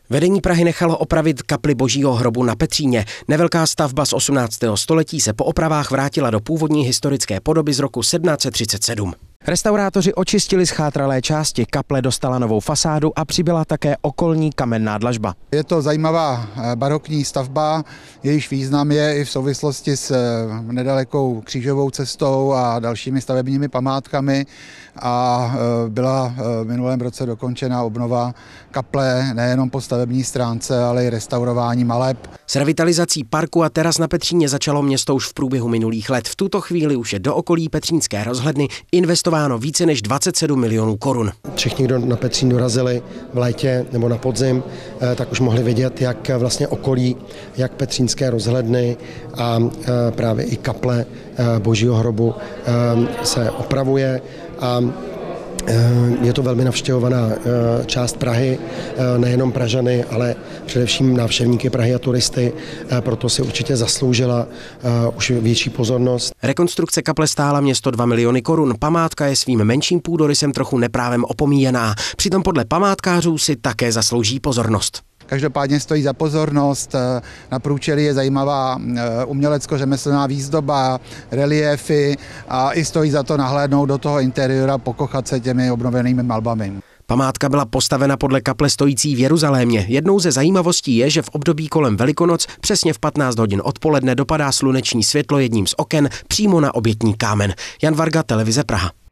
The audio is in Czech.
Vedení Prahy nechalo opravit kapli Božího hrobu na Petříně. Nevelká stavba z 18. století se po opravách vrátila do původní historické podoby z roku 1737. Restaurátoři očistili schátralé části, kaple dostala novou fasádu a přibyla také okolní kamenná dlažba. Je to zajímavá barokní stavba, jejíž význam je i v souvislosti s nedalekou křížovou cestou a dalšími stavebními památkami a byla v minulém roce dokončena obnova kaple nejenom po stavební stránce, ale i restaurování maleb. S revitalizací parku a teras na Petříně začalo město už v průběhu minulých let. V tuto chvíli už je do okolí petřínské rozhledny investováno více než 27 milionů korun. Všichni, kdo na Petřín dorazili v létě nebo na podzim, tak už mohli vidět, jak vlastně okolí, jak petřínské rozhledny a právě i kaple Božího hrobu se opravuje. A je to velmi navštěvovaná část Prahy, nejenom Pražany, ale především návštěvníky Prahy a turisty, proto si určitě zasloužila už větší pozornost. Rekonstrukce kaple stála město 2 miliony korun. Památka je svým menším půdorysem trochu neprávem opomíjená. Přitom podle památkářů si také zaslouží pozornost. Každopádně stojí za pozornost, na průčelí je zajímavá umělecko-řemeslná výzdoba, reliéfy a i stojí za to nahlédnout do toho interiéra, pokochat se těmi obnovenými malbami. Památka byla postavena podle kaple stojící v Jeruzalémě. Jednou ze zajímavostí je, že v období kolem Velikonoc přesně v 15 hodin odpoledne dopadá sluneční světlo jedním z oken přímo na obětní kámen. Jan Varga, televize Praha.